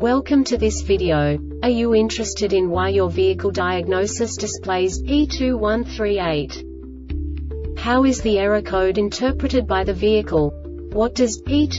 Welcome to this video. Are you interested in why your vehicle diagnosis displays E2138? How is the error code interpreted by the vehicle? What does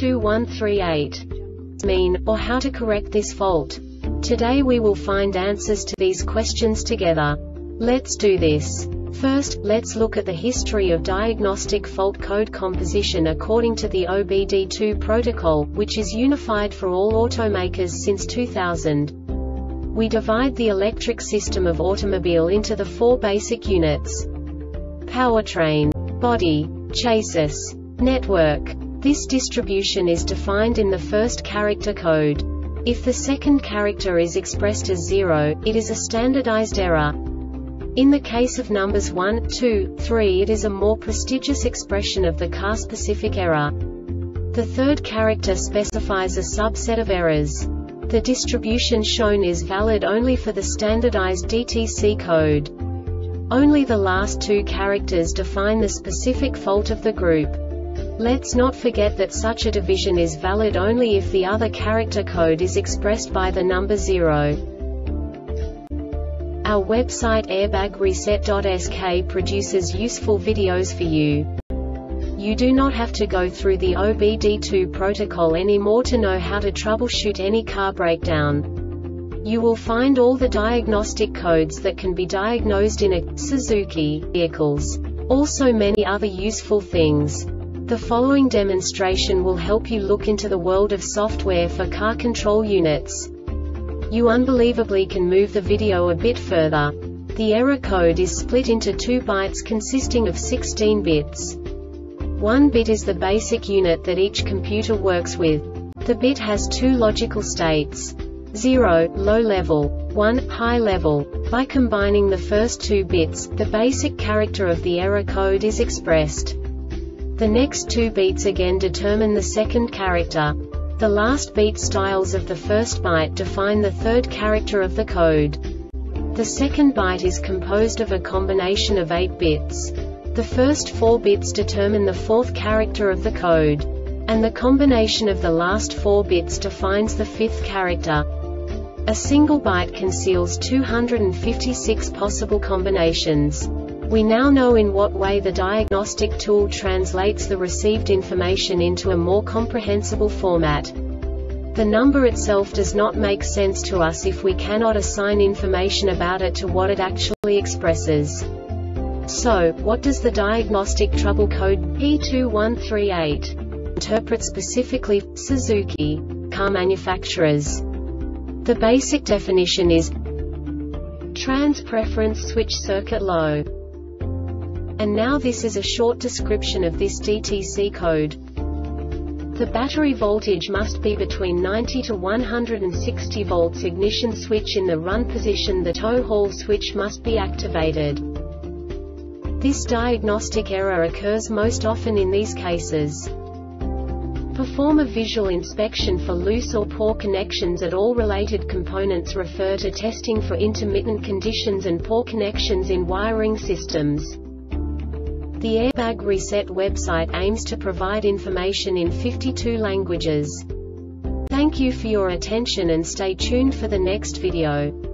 E2138 mean, or how to correct this fault? Today we will find answers to these questions together. Let's do this. First, let's look at the history of diagnostic fault code composition according to the OBD2 protocol, which is unified for all automakers since 2000. We divide the electric system of automobile into the four basic units: powertrain, body, chassis, network. This distribution is defined in the first character code. If the second character is expressed as 0, it is a standardized error. In the case of numbers 1, 2, 3, it is a more prestigious expression of the car-specific error. The third character specifies a subset of errors. The distribution shown is valid only for the standardized DTC code. Only the last two characters define the specific fault of the group. Let's not forget that such a division is valid only if the other character code is expressed by the number 0. Our website airbagreset.sk produces useful videos for you. You do not have to go through the OBD2 protocol anymore to know how to troubleshoot any car breakdown. You will find all the diagnostic codes that can be diagnosed in a Suzuki vehicles. Also many other useful things. The following demonstration will help you look into the world of software for car control units. You unbelievably can move the video a bit further. The error code is split into 2 bytes consisting of 16 bits. 1 bit is the basic unit that each computer works with. The bit has 2 logical states: 0, low level, 1, high level. By combining the first 2 bits, the basic character of the error code is expressed. The next 2 beats again determine the second character. The last beat styles of the first byte define the third character of the code. The second byte is composed of a combination of 8 bits. The first 4 bits determine the fourth character of the code. And the combination of the last 4 bits defines the fifth character. A single byte conceals 256 possible combinations. We now know in what way the diagnostic tool translates the received information into a more comprehensible format. The number itself does not make sense to us if we cannot assign information about it to what it actually expresses. So, what does the diagnostic trouble code E2138 interpret specifically for Suzuki car manufacturers? The basic definition is trans preference switch circuit low. And now this is a short description of this DTC code. The battery voltage must be between 90 to 160 volts. Ignition switch in the run position. The tow haul switch must be activated. This diagnostic error occurs most often in these cases. Perform a visual inspection for loose or poor connections at all related components. Refer to testing for intermittent conditions and poor connections in wiring systems. The Airbag Reset website aims to provide information in 52 languages. Thank you for your attention and stay tuned for the next video.